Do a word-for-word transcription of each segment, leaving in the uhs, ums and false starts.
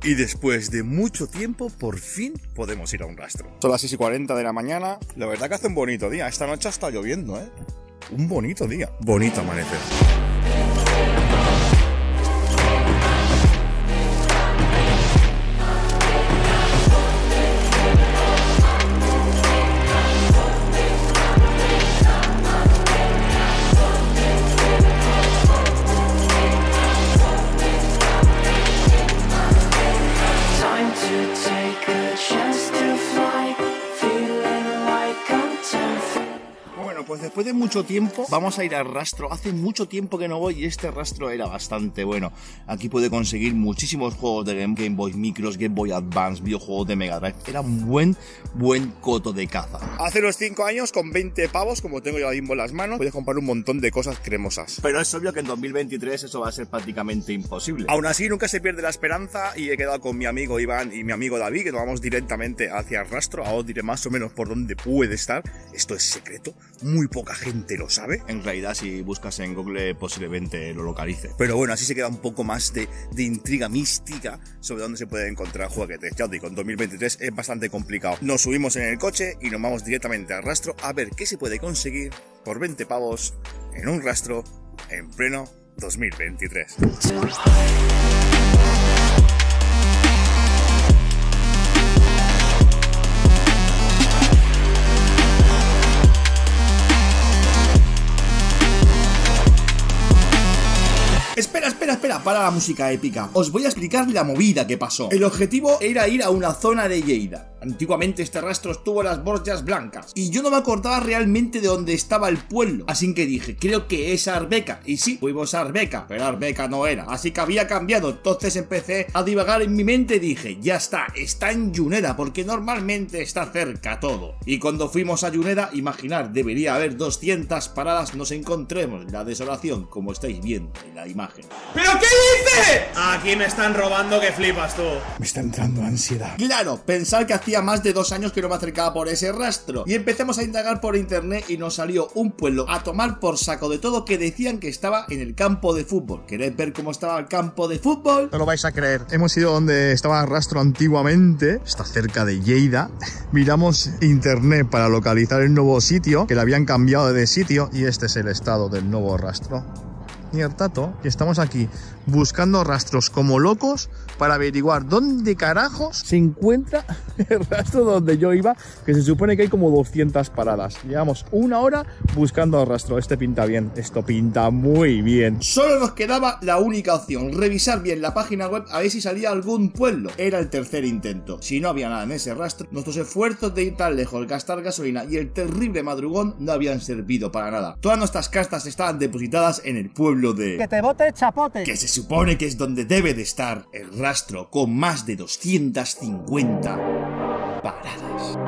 Y después de mucho tiempo, por fin podemos ir a un rastro. Son las seis y cuarenta de la mañana. La verdad que hace un bonito día. Esta noche está lloviendo, ¿eh? Un bonito día. Bonito amanecer. Pues después de mucho tiempo vamos a ir al rastro. Hace mucho tiempo que no voy y este rastro era bastante bueno. Aquí puede conseguir muchísimos juegos de Game, Game Boy Micros, Game Boy Advance, videojuegos de Mega Drive. Era un buen, buen coto de caza. Hace unos cinco años, con veinte pavos, como tengo yo ahora mismo en las manos, puedes comprar un montón de cosas cremosas. Pero es obvio que en dos mil veintitrés eso va a ser prácticamente imposible. Aún así, nunca se pierde la esperanza y he quedado con mi amigo Iván y mi amigo David, que nos vamos directamente hacia el rastro. Ahora os diré más o menos por dónde puede estar. Esto es secreto. Muy poca gente lo sabe. En realidad, si buscas en Google, posiblemente lo localice. Pero bueno, así se queda un poco más de, de intriga mística sobre dónde se puede encontrar juguetes. Ya os digo, en dos mil veintitrés es bastante complicado. Nos subimos en el coche y nos vamos directamente al rastro a ver qué se puede conseguir por veinte pavos en un rastro en pleno dos mil veintitrés. Espera, espera, espera, para la música épica. Os voy a explicar la movida que pasó. El objetivo era ir a una zona de Lleida. Antiguamente este rastro estuvo en las Borjas Blancas y yo no me acordaba realmente de dónde estaba el pueblo. Así que dije, creo que es Arbeca. Y sí, fuimos a Arbeca, pero Arbeca no era. Así que había cambiado. Entonces empecé a divagar en mi mente y dije, ya está, está en Juneda, porque normalmente está cerca todo. Y cuando fuimos a Juneda, imaginar, debería haber doscientas paradas, nos encontremos la desolación, como estáis viendo en la imagen. ¿Pero qué dices? Aquí me están robando que flipas tú. Me está entrando ansiedad. Claro, pensar que hacía más de dos años que no me acercaba por ese rastro. Y empezamos a indagar por internet y nos salió un pueblo a tomar por saco de todo que decían que estaba en el campo de fútbol. ¿Queréis ver cómo estaba el campo de fútbol? No lo vais a creer. Hemos ido donde estaba el rastro antiguamente. Está cerca de Lleida. Miramos internet para localizar el nuevo sitio, que le habían cambiado de sitio, y este es el estado del nuevo rastro. Tato, y estamos aquí buscando rastros como locos para averiguar dónde carajos se encuentra el rastro donde yo iba, que se supone que hay como doscientas paradas. Llevamos una hora buscando el rastro. Este pinta bien, esto pinta muy bien. Solo nos quedaba la única opción, revisar bien la página web a ver si salía algún pueblo. Era el tercer intento. Si no había nada en ese rastro, nuestros esfuerzos de ir tan lejos, gastar gasolina y el terrible madrugón no habían servido para nada. Todas nuestras cartas estaban depositadas en el pueblo de... Que te bote chapote. Que se supone que es donde debe de estar el rastro, con más de doscientas cincuenta paradas.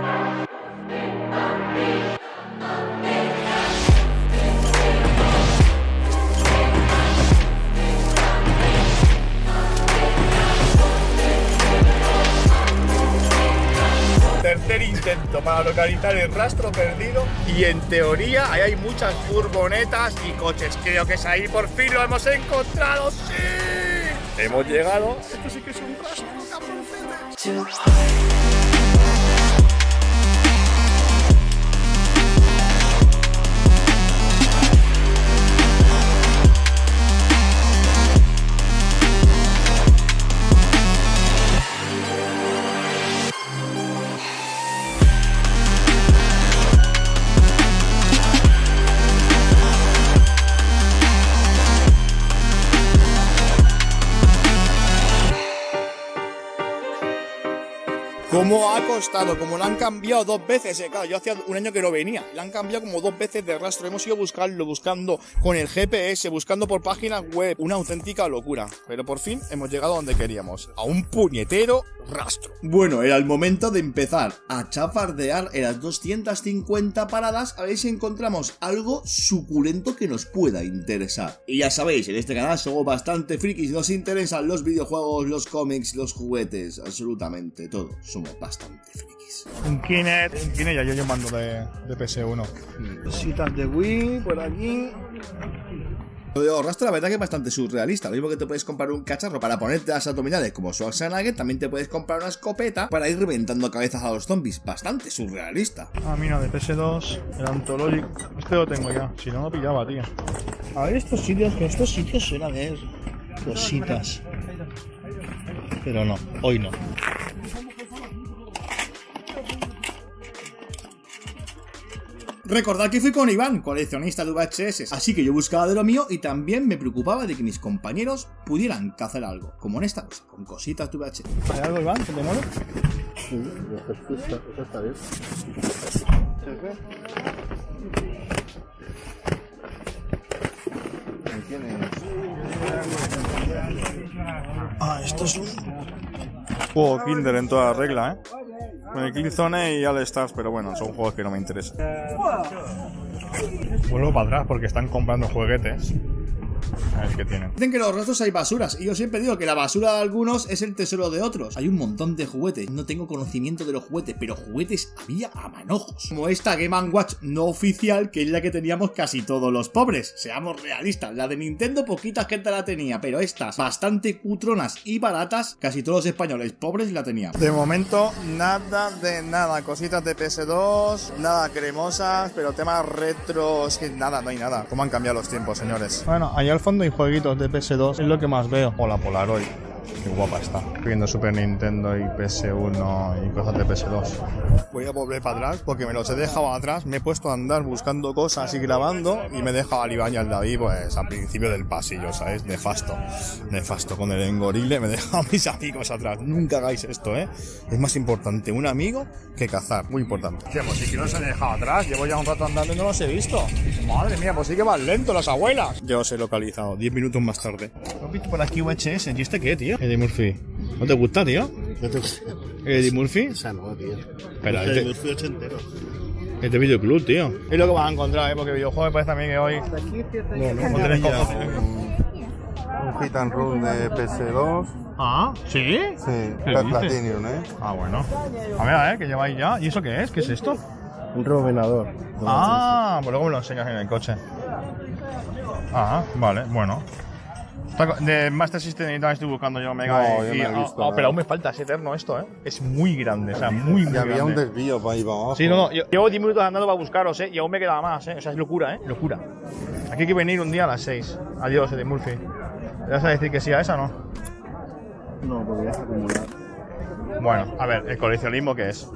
Tercer intento para localizar el rastro perdido y en teoría ahí hay muchas furgonetas y coches. Creo que es ahí, por fin lo hemos encontrado. ¡Sí! Hemos llegado. Esto sí que es un rastro, cabroncete. ¿Cómo ha costado? Como lo han cambiado dos veces, eh, claro, yo hacía un año que no venía, lo han cambiado como dos veces de rastro, hemos ido buscando, buscando con el G P S, buscando por páginas web, una auténtica locura, pero por fin hemos llegado a donde queríamos, a un puñetero rastro. Bueno, era el momento de empezar a chafardear en las doscientas cincuenta paradas a ver si encontramos algo suculento que nos pueda interesar. Y ya sabéis, en este canal somos bastante frikis, nos interesan los videojuegos, los cómics, los juguetes, absolutamente todo. Somos bastante frikis. Un Kinect, un Kinect ya yo, yo mando de, de P S uno. Cositas de Wii por aquí. Lo de los rastros, la verdad que es bastante surrealista. Lo mismo que te puedes comprar un cacharro para ponerte las abdominales como Schwarzenegger, también te puedes comprar una escopeta para ir reventando cabezas a los zombies. Bastante surrealista. Ah, mira, de P S dos, el Anthologic. Este lo tengo ya, si no lo pillaba, tío. A ver, estos sitios, que estos sitios suelen haber cositas. Pero no, hoy no. Recordad que fui con Iván, coleccionista de V H S, así que yo buscaba de lo mío y también me preocupaba de que mis compañeros pudieran cazar algo, como en esta cosa, con cositas de V H S. ¿Hay algo, Iván, que te mole? Sí, eso está bien. Ahí tienes. Ah, esto es un juego Kinder en toda regla, ¿eh? Con el Killzone y All Stars, pero bueno, son juegos que no me interesan. Vuelvo para atrás porque están comprando juguetes. A ver qué tienen. Dicen que en los rastros hay basuras, y yo siempre digo que la basura de algunos es el tesoro de otros. Hay un montón de juguetes, no tengo conocimiento de los juguetes, pero juguetes había a manojos. Como esta Game and Watch no oficial, que es la que teníamos casi todos los pobres. Seamos realistas, la de Nintendo poquita gente la tenía, pero estas, bastante cutronas y baratas, casi todos los españoles pobres la tenían. De momento, nada de nada. Cositas de P S dos, nada cremosas, pero temas retros, que nada, no hay nada. ¿Cómo han cambiado los tiempos, señores? Bueno, allá al fondo hay jueguitos de P S dos, es lo que más veo. O la Polaroid, qué guapa está. Viendo Super Nintendo y P S uno y cosas de P S dos. Voy a volver para atrás porque me los he dejado atrás. Me he puesto a andar buscando cosas y grabando y me he dejado al Iván y al David pues al principio del pasillo, ¿sabes? Nefasto, nefasto. Con el engorile me he dejado a mis amigos atrás. Nunca hagáis esto, ¿eh? Es más importante un amigo que cazar, muy importante. Tío, pues sí que los he dejado atrás. Llevo ya un rato andando y no los he visto. Madre mía, pues sí que van lento las abuelas. Yo os he localizado, diez minutos más tarde. ¿Lo has visto por aquí V H S? ¿Y este qué, tío? Eddie Murphy. ¿No te gusta, tío? ¿Eddie Murphy? O sea, no, tío. Espera, Eddie este, Murphy ochentero. este videoclub, tío. Es lo que vas a encontrar, ¿eh? Porque videojuego me parece a mí que hoy... No, no, no tenéis cojones. Un, un hit and run de P S dos. Ah, ¿sí? Sí, ¿Qué per dices? Platinum, ¿eh? Ah, bueno. A ver, a ver, que lleváis ya. ¿Y eso qué es? ¿Qué es esto? Un rovenador. Ah, pues luego me lo enseñas en el coche. Ah, vale, bueno. De Master System y tal estoy buscando yo Mega. No, yo y, no he y- visto ah, nada. pero aún me falta, es eterno esto, ¿eh? Es muy grande, o sea, muy, muy Y había un grande. desvío para ir para abajo. Sí, no, no, yo- llevo diez minutos andando para buscaros, ¿eh? Y aún me queda más, ¿eh? O sea, es locura, ¿eh? Locura. Aquí hay que venir un día a las seis. Adiós, Eddie Murphy. ¿Le vas a decir que sí a esa o no? No, podrías acumular. Bueno, a ver, ¿el coleccionismo qué es?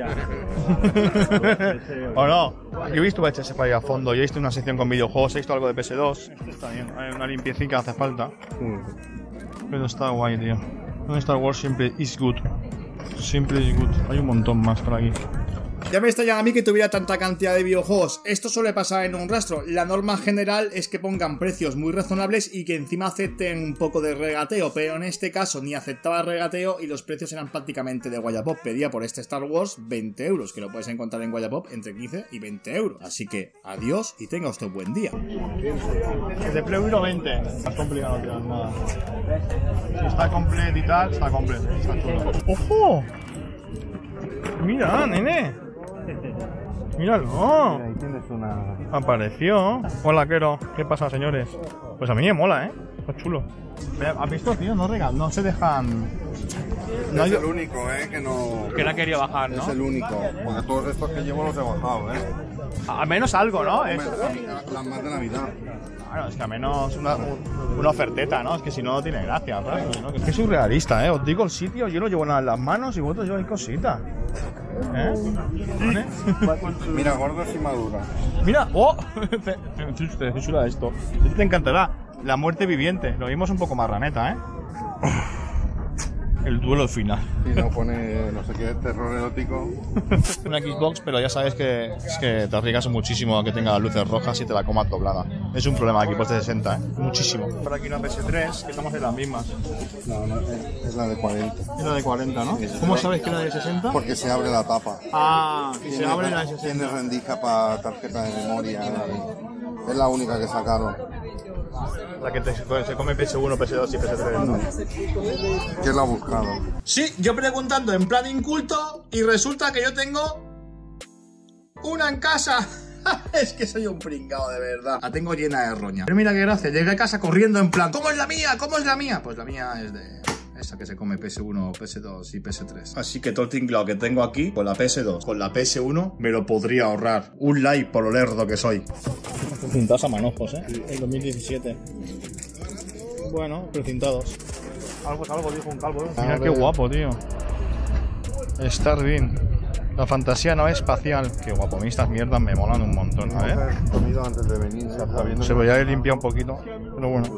¿O no? Yo he visto V H S para ir a fondo, yo he visto una sección con videojuegos, he visto algo de P S dos. Esto está bien, hay una limpiecita hace falta. Pero está guay, tío. Un Star Wars siempre is good. Siempre is good. Hay un montón más por aquí. Ya me extraña a mí que tuviera tanta cantidad de videojuegos. Esto suele pasar en un rastro. La norma general es que pongan precios muy razonables y que encima acepten un poco de regateo, pero en este caso ni aceptaba regateo y los precios eran prácticamente de Wallapop. Pedía por este Star Wars veinte euros, que lo puedes encontrar en Wallapop entre quince y veinte euros. Así que adiós y tenga usted buen día. De Play uno veinte. No es complicado tirar nada. Si está completo y tal, está completo. Está chulo. ¡Ojo! Mira, nene. Míralo. Ahí tienes una... Apareció. Hola, Quero. ¿Qué pasa, señores? Pues a mí me mola, ¿eh? Está chulo. ¿Has visto, tío? No, regal no se dejan... No es hay- el único, ¿eh? Que no... Que no ha querido bajar, ¿no? Es el único. Porque todos estos que llevo los he bajado, ¿eh? Al menos algo, ¿no? Es... Las más de la mitad. Claro, es que al menos una, una oferteta, ¿no? Es que si no, no tiene gracia, ¿no? Es que es surrealista, ¿eh? Os digo el sitio, yo no llevo nada en las manos y vosotros lleváis cositas. ¿Eh? ¿Vale? Mira, gordos y maduras. Mira, ¡oh! Te te chula esto. Esto te encantará. La muerte viviente. Lo vimos un poco más raneta, ¿eh? El duelo final. Y no pone, no sé qué, terror erótico. Una Xbox, pero ya sabes que es que te arriesgas muchísimo a que tenga luces rojas y te la comas doblada. Es un problema de equipos de sesenta, ¿eh? Muchísimo. Por aquí una P S tres, que estamos en las mismas. No, no, es, es la de cuarenta. Es la de cuarenta, ¿no? ¿Cómo sabes que era de sesenta? Porque se abre la tapa. Ah, y se Tiene- abre la de sesenta. Tiene rendija para tarjeta de memoria. Es la única que sacaron. La que te- se come P S uno, P S dos y P S tres, ¿no? ¿Quién la ha buscado? Sí, yo preguntando en plan inculto y resulta que yo tengo una en casa. Es que soy un pringao de verdad. La tengo llena de roña. Pero mira qué gracia, llegué a casa corriendo en plan, ¿cómo es la mía? ¿Cómo es la mía? Pues la mía es de... esa que se come P S uno, P S dos y P S tres. Así que todo el tinglado que tengo aquí, con la P S dos, con la P S uno, me lo podría ahorrar. Un like por lo lerdo que soy. Precintados a manojos, ¿eh? El dos mil diecisiete. Bueno, precintados. Algo es algo, dijo un calvo. Mira qué guapo, tío. Starbeam. La fantasía no es espacial. Qué guapo, a mí estas mierdas me molan un montón, a ver. Antes de venir, se veía que limpia un poquito, pero bueno.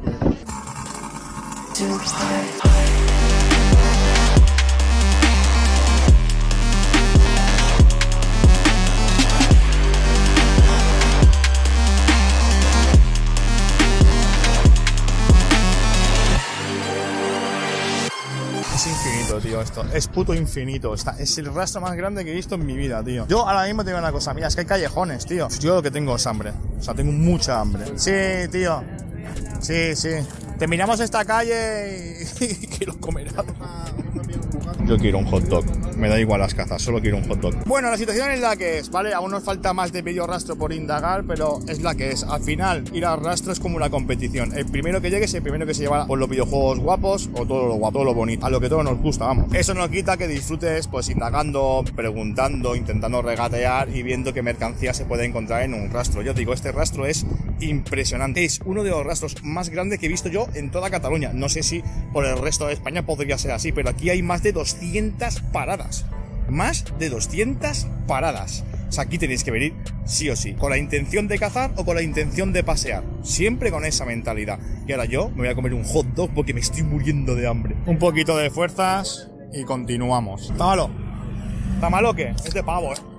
Es infinito, tío, esto. Es puto infinito. Está, es el rastro más grande que he visto en mi vida, tío. Yo ahora mismo tengo una cosa. Mira, es que hay callejones, tío. Yo lo que tengo es hambre. O sea, tengo mucha hambre. Sí, tío. Sí, sí. Terminamos esta calle y, y quiero comer algo. Yo quiero un hot dog. Me da igual las cazas, solo quiero un hot dog. Bueno, la situación es la que es, ¿vale? Aún nos falta más de vídeo rastro por indagar, pero es la que es. Al final, ir al rastro es como una competición. El primero que llegue es el primero que se lleva por los videojuegos guapos o todo lo guapo, todo lo bonito. A lo que todo nos gusta, vamos. Eso no quita que disfrutes, pues, indagando, preguntando, intentando regatear y viendo qué mercancía se puede encontrar en un rastro. Yo digo, este rastro es impresionante. Es uno de los rastros más grandes que he visto yo en toda Cataluña. No sé si por el resto de España podría ser así, pero aquí hay más de doscientas paradas. Más de doscientas paradas. O sea, aquí tenéis que venir sí o sí, con la intención de cazar o con la intención de pasear. Siempre con esa mentalidad. Y ahora yo me voy a comer un hot dog porque me estoy muriendo de hambre. Un poquito de fuerzas y continuamos. ¿Está malo? ¿Está malo o qué? Es de pavo, eh.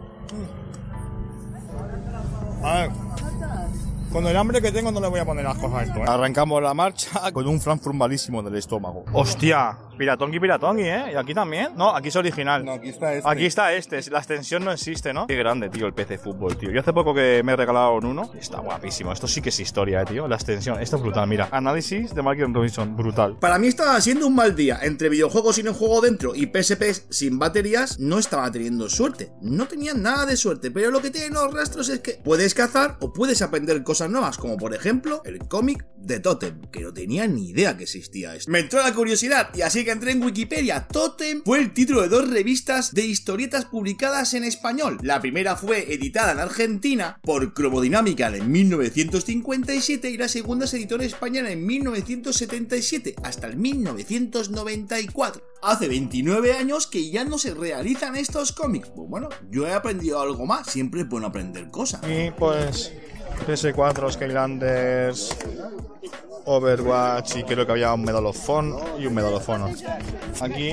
A ver. Con el hambre que tengo no le voy a poner las cosas a esto, ¿eh? Arrancamos la marcha con un Frankfurt malísimo del estómago. ¡Hostia! Piratongi, piratongi, ¿eh? ¿Y aquí también? No, aquí es original. No, aquí está este. Aquí está este. La extensión no existe, ¿no? Qué grande, tío, el P C Fútbol, tío. Yo hace poco que me he regalado uno. Está guapísimo. Esto sí que es historia, eh, tío. La extensión. Esto es brutal, mira. Análisis de Mark Robinson. Brutal. Para mí estaba siendo un mal día. Entre videojuegos sin un juego dentro y P S Ps sin baterías, no estaba teniendo suerte. No tenía nada de suerte. Pero lo que tienen los rastros es que puedes cazar o puedes aprender cosas nuevas. Como por ejemplo, el cómic de Totem, que no tenía ni idea que existía esto. Me entró la curiosidad y así que entré en Wikipedia. Totem fue el título de dos revistas de historietas publicadas en español. La primera fue editada en Argentina por Cromodinámica en mil novecientos cincuenta y siete y la segunda se editó en España en mil novecientos setenta y siete hasta el mil novecientos noventa y cuatro. Hace veintinueve años que ya no se realizan estos cómics. Pues bueno, yo he aprendido algo más. Siempre es bueno aprender cosas. Y pues P S cuatro, Skylanders, Overwatch y creo que había un Medal of Honor y un Medal of Honor. Aquí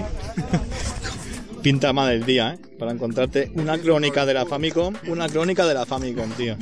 pinta mal el día, ¿eh? Para encontrarte una crónica de la Famicom, una crónica de la Famicom, tío.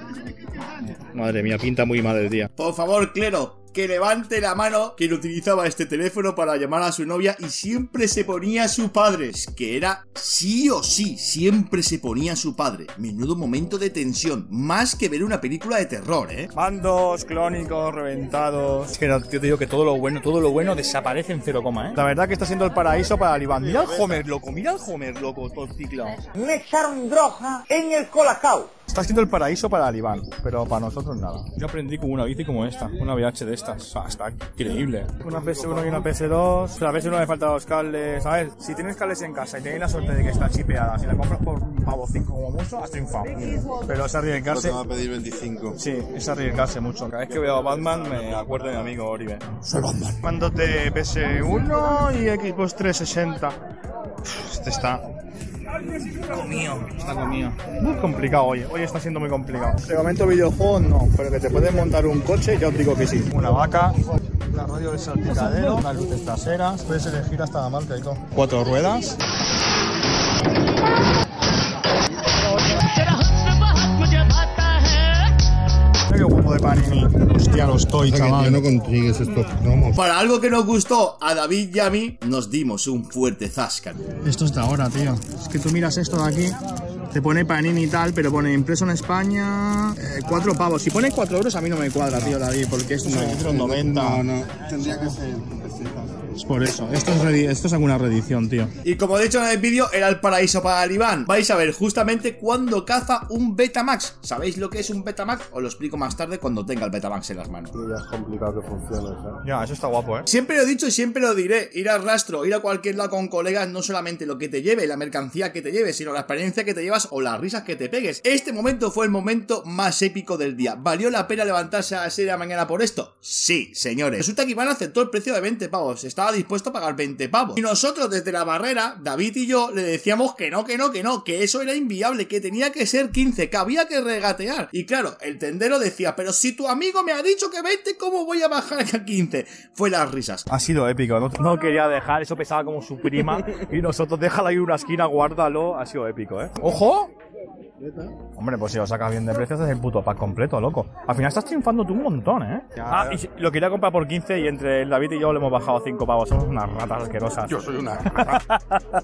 Madre mía, pinta muy mal el día. Por favor, Clero, que levante la mano quien utilizaba este teléfono para llamar a su novia y siempre se ponía a su padre. Es que era sí o sí, siempre se ponía a su padre. Menudo momento de tensión, más que ver una película de terror, ¿eh? Mandos, clónicos, reventados. Es que yo te digo que todo lo bueno, todo lo bueno desaparece en cero coma, ¿eh? La verdad que está siendo el paraíso para el Iván. Mira el Homer, loco, mira el Homer, loco, todo ciclado. Me echaron droga en el colacao. Está siendo el paraíso para el Iván, pero para nosotros nada. Yo aprendí con una bici como esta, una V H de estas. O sea, está increíble. Una P S uno y una P S dos. La P S uno le faltan los cables. A ver, si tienes cables en casa y tenéis la suerte de que está chipeada, si la compras por un pavo cinco como mucho, has triunfado. Pero es arriesgarse. Te va a pedir veinticinco. Sí, es arriesgarse mucho. Cada vez que veo a Batman me acuerdo de mi amigo Oribe. Soy Batman. Mandos de P S uno y Xbox trescientos sesenta. Este está comido, está comido. Muy complicado hoy, hoy está siendo muy complicado. De momento videojuegos no, pero que te puedes montar un coche, ya os digo que sí. Una vaca, la radio del salpicadero, unas luces traseras, puedes elegir hasta la marca y todo. Cuatro ruedas. Qué guapo de Panini. Hostia, lo estoy, chaval. Ya no consigues estos cromos. Para algo que nos gustó a David y a mí, nos dimos un fuerte zascan. Esto es de ahora, tío. Es que tú miras esto de aquí, te pone Panini y tal, pero pone impreso en España, eh, cuatro pavos. Si pone cuatro euros a mí no me cuadra, tío, David, porque esto es un noventa. No, no, tendría que ser pesetas. Es por eso. Esto es, esto es alguna reedición, tío. Y como he dicho en el vídeo, era el paraíso para el Iván. Vais a ver justamente cuando caza un Betamax. ¿Sabéis lo que es un Betamax? Os lo explico más tarde cuando tenga el Betamax en las manos. Sí, ya es complicado que funcione, ¿eh? Ya, eso está guapo, ¿eh? Siempre lo he dicho y siempre lo diré. Ir al rastro, ir a cualquier lado con colegas, no solamente lo que te lleve, la mercancía que te lleves, sino la experiencia que te llevas o las risas que te pegues. Este momento fue el momento más épico del día. ¿Valió la pena levantarse a las seis de la mañana por esto? Sí, señores. Resulta que Iván aceptó el precio de veinte pavos. Estaba dispuesto a pagar veinte pavos. Y nosotros desde la barrera, David y yo, le decíamos que no, que no, que no, que eso era inviable, que tenía que ser quince, que había que regatear. Y claro, el tendero decía, pero si tu amigo me ha dicho que veinte, ¿cómo voy a bajar a quince? Fue las risas. Ha sido épico, no, no quería dejar, eso pesaba como su prima. Y nosotros, déjala ahí en una esquina, guárdalo. Ha sido épico, ¿eh? ¡Ojo! Hombre, pues si lo sacas bien de precios es el puto pack completo, loco. Al final estás triunfando tú un montón, ¿eh? Ah, y si, lo quería comprar por quince y entre el David y yo le hemos bajado cinco pavos. Somos unas ratas asquerosas. Yo soy una rata.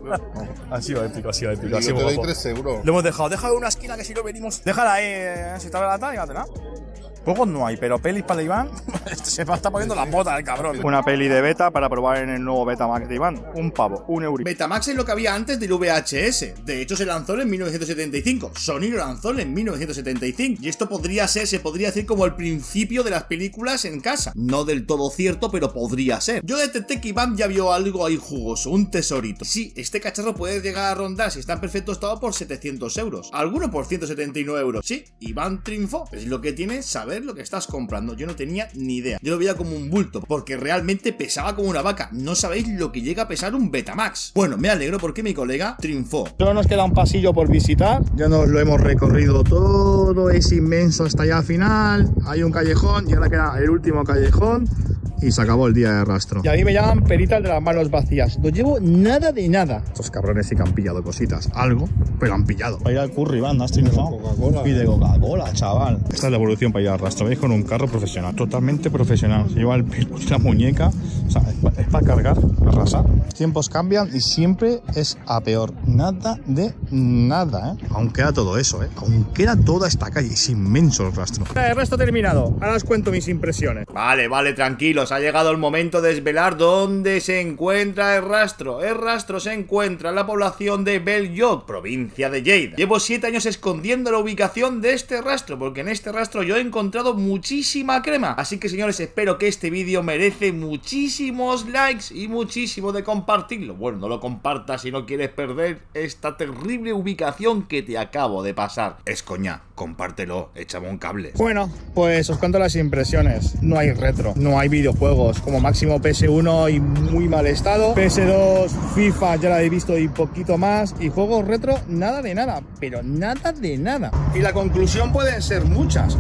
Ha sido épico, ha sido épico. Yo ha sido te doy guapo. tres euros. Lo hemos dejado, déjalo en una esquina que si no venimos. Déjala ahí, eh, si está relata, llévatela. Juegos no hay, pero pelis para Iván. Se me está poniendo la bota el cabrón. Una peli de beta para probar en el nuevo Betamax de Iván. Un pavo, un euro. Betamax es lo que había antes del V H S. De hecho, se lanzó en mil novecientos setenta y cinco. Sony lo lanzó en mil novecientos setenta y cinco. Y esto podría ser, se podría decir como el principio de las películas en casa. No del todo cierto, pero podría ser. Yo detecté que Iván ya vio algo ahí jugoso, un tesorito. Sí, este cacharro puede llegar a rondar, si está en perfecto estado, por setecientos euros. Alguno por ciento setenta y nueve euros. Sí, Iván triunfó. Es lo que tiene saber lo que estás comprando. Yo no tenía ni idea. Yo lo veía como un bulto, porque realmente pesaba como una vaca. No sabéis lo que llega a pesar un Betamax. Bueno, me alegro porque mi colega triunfó. Solo nos queda un pasillo por visitar. Ya nos lo hemos recorrido todo. Es inmenso hasta allá al final. Hay un callejón y ahora queda el último callejón. Y se acabó el día de rastro. Y a mí me llaman peritas de las manos vacías. No llevo nada de nada. Estos cabrones sí que han pillado cositas. Algo, pero han pillado. Para ir al curry, Iván, ¿has triunfado? Pide Coca-Cola, chaval. Esta es la evolución para ir al rastro. Veis con un carro profesional. Totalmente profesional. Se lleva el pelo y la muñeca. O sea, es, es para cargar, arrasar. Los tiempos cambian y siempre es a peor. Nada de nada, ¿eh? Aún queda todo eso, ¿eh? Aún queda toda esta calle. Es inmenso el rastro. El resto terminado. Ahora os cuento mis impresiones. Vale, vale, tranquilos. Ha llegado el momento de desvelar dónde se encuentra el rastro. El rastro se encuentra en la población de Bell-Lloc, provincia de Lleida. Llevo siete años escondiendo la ubicación de este rastro, porque en este rastro yo he encontrado muchísima crema. Así que, señores, espero que este vídeo merece muchísimos likes y muchísimo de compartirlo. Bueno, no lo compartas si no quieres perder esta terrible ubicación que te acabo de pasar. Es coña, compártelo, échame un cable. Bueno, pues os cuento las impresiones. No hay retro, no hay videojuegos. Como máximo P S uno y muy mal estado. P S dos, FIFA ya la he visto y poquito más. Y juegos retro, nada de nada. Pero nada de nada. Y la conclusión pueden ser muchas.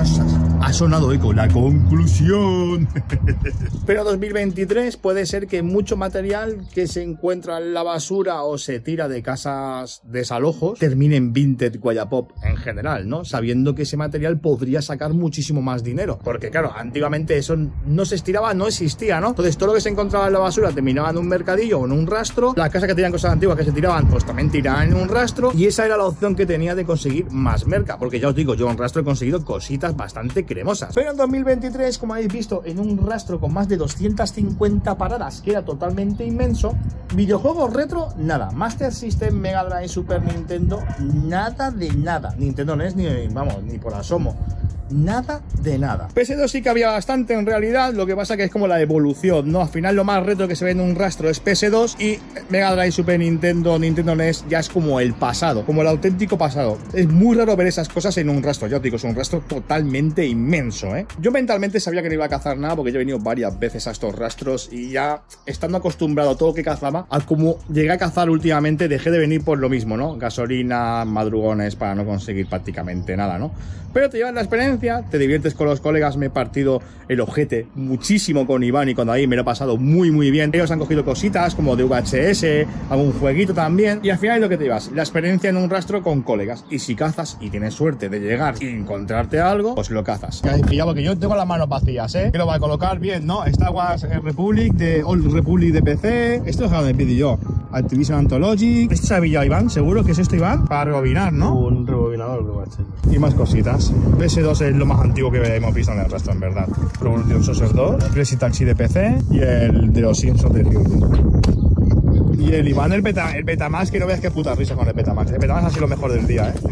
Ha sonado eco, la conclusión. Pero dos mil veintitrés puede ser que mucho material que se encuentra en la basura o se tira de casas desalojos termine en Vinted Wallapop en general, ¿no? Sabiendo que ese material podría sacar muchísimo más dinero. Porque claro, antiguamente eso no se estiraba, no existía, ¿no? Entonces todo lo que se encontraba en la basura terminaba en un mercadillo o en un rastro. Las casas que tenían cosas antiguas que se tiraban, pues también tiraban en un rastro. Y esa era la opción que tenía de conseguir más merca. Porque ya os digo, yo en un rastro he conseguido cositas bastante cremosas. Pero en dos mil veintitrés, como habéis visto, en un rastro con más de doscientas cincuenta paradas, que era totalmente inmenso, videojuegos retro, nada. Master System, Mega Drive, Super Nintendo, nada de nada. Nintendo N E S ni, vamos, ni por asomo. Nada de nada. P S dos sí que había bastante en realidad, lo que pasa que es como la evolución, ¿no? Al final lo más retro que se ve en un rastro es P S dos y Mega Drive, Super Nintendo, Nintendo N E S ya es como el pasado, como el auténtico pasado. Es muy raro ver esas cosas en un rastro, ya os digo, es un rastro totalmente inmenso, ¿eh? Yo mentalmente sabía que no iba a cazar nada porque yo he venido varias veces a estos rastros y ya estando acostumbrado a todo lo que cazaba, a como llegué a cazar últimamente, dejé de venir por lo mismo, ¿no? Gasolina, madrugones para no conseguir prácticamente nada, ¿no? Pero te llevas la experiencia, te diviertes con los colegas. Me he partido el ojete muchísimo con Iván y con David, me lo he pasado muy muy bien. Ellos han cogido cositas como de V H S, algún jueguito también, y al final es lo que te llevas, la experiencia en un rastro con colegas. Y si cazas y tienes suerte de llegar y encontrarte algo, pues lo cazas. Ya, ya porque yo tengo las manos vacías, ¿eh? Que lo va a colocar bien, ¿no? Star Wars Republic, de Old Republic de P C. Esto es lo que me pedí yo. Activision Anthology. Esto se ha pillado Iván, seguro que es esto, Iván, para rebobinar, ¿no? Un rebobinar. ordenador de H. Y más cositas. P S dos es lo más antiguo que hemos visto en el rastro, en verdad. Pro Evolution Soccer dos, Crazy Taxi de P C y el de los Simpsons de Hugh. Y el Iván, el, beta, el Betamax, que no veas qué puta risa con el Betamax. El Betamax ha sido lo mejor del día, ¿eh?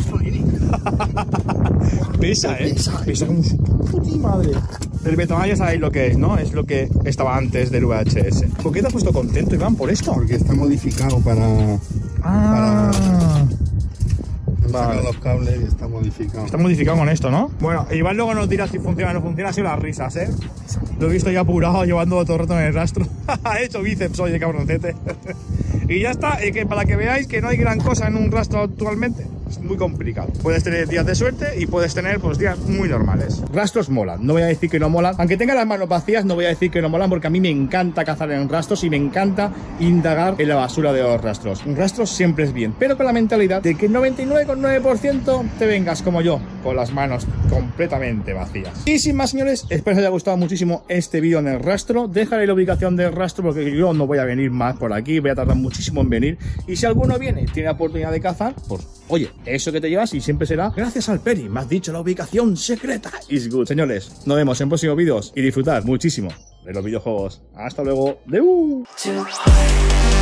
Pesa, ¿eh? Pesa como su puta madre. El Betamax ya sabéis lo que es, ¿no? Es lo que estaba antes del V H S. ¿Por qué te has puesto contento, Iván, por esto? Porque está modificado para... Ah... Para... Vale. Los cables y está modificado. Está modificado con esto, ¿no? Bueno, Iván luego nos dirá si funciona o no funciona. Ha sido las risas, ¿eh? Lo he visto ya apurado, llevando todo el rato en el rastro. Ha hecho bíceps hoy de cabroncete. Y ya está, y que para que veáis que no hay gran cosa en un rastro actualmente. Es muy complicado. Puedes tener días de suerte y puedes tener pues días muy normales. Rastros molan, no voy a decir que no molan. Aunque tenga las manos vacías, no voy a decir que no molan, porque a mí me encanta cazar en rastros y me encanta indagar en la basura de los rastros. Un rastro siempre es bien, pero con la mentalidad de que el noventa y nueve coma nueve por ciento te vengas como yo, con las manos completamente vacías. Y sin más, señores, espero que os haya gustado muchísimo este vídeo en el rastro. Déjale la ubicación del rastro, porque yo no voy a venir más por aquí, voy a tardar muchísimo en venir. Y si alguno viene y tiene la oportunidad de cazar, pues oye, eso que te llevas y siempre será gracias al Peri. Me has dicho la ubicación secreta. Is good. Señores, nos vemos en próximos vídeos y disfrutad muchísimo de los videojuegos. Hasta luego. ¡Deu!